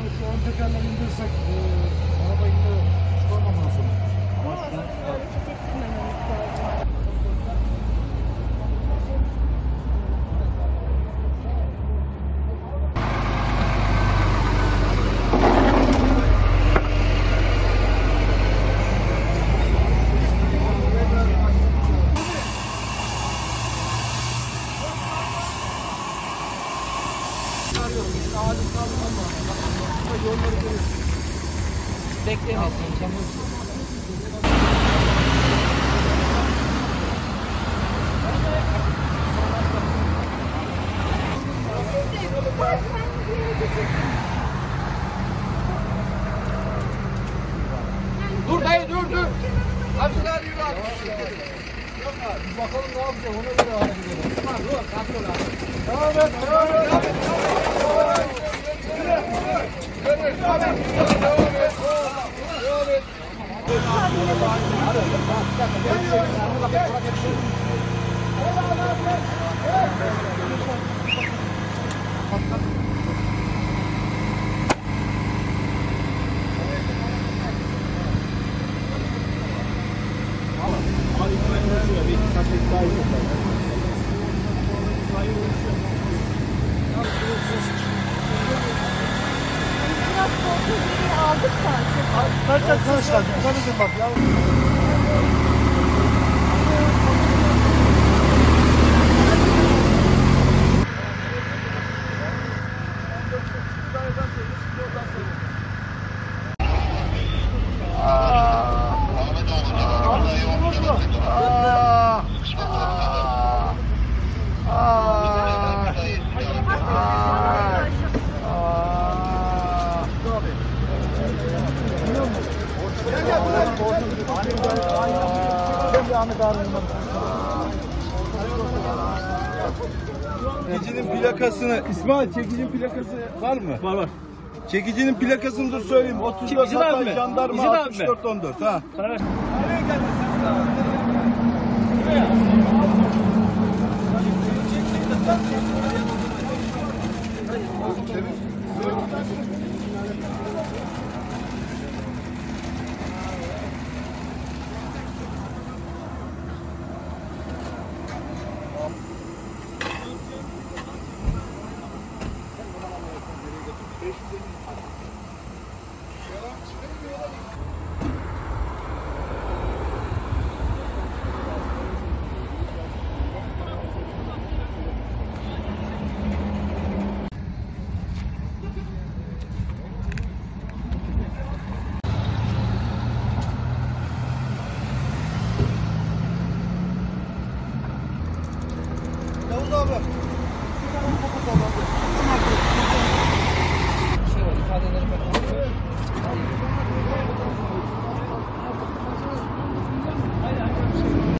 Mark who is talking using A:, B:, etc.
A: şu ön tekerleği indirsek araba yine çıkarmamaz sonra.
B: Ama hareket ettirmememiz lazım.
C: Beklemesin.
A: Dur dayı dur dur. Amcalar yürü abi. Bir bakalım ne yapacak ona göre hareket edelim. Tamam dur. Devam et. Devam et.
B: Biraz korkuyu aldık sanki.
A: Kaç arkadaşlar? Dikkat bak ya.
D: Çekicinin plakasını, İsmail çekicinin plakası var mı?
C: Var var.
D: Çekicinin plakasını da söyleyeyim. 34
C: İzin abi
D: Hatay
C: mi?
D: Jandarma
C: İzin abi mi?
D: 64 14 ha.
C: Para ver.
D: Buraya.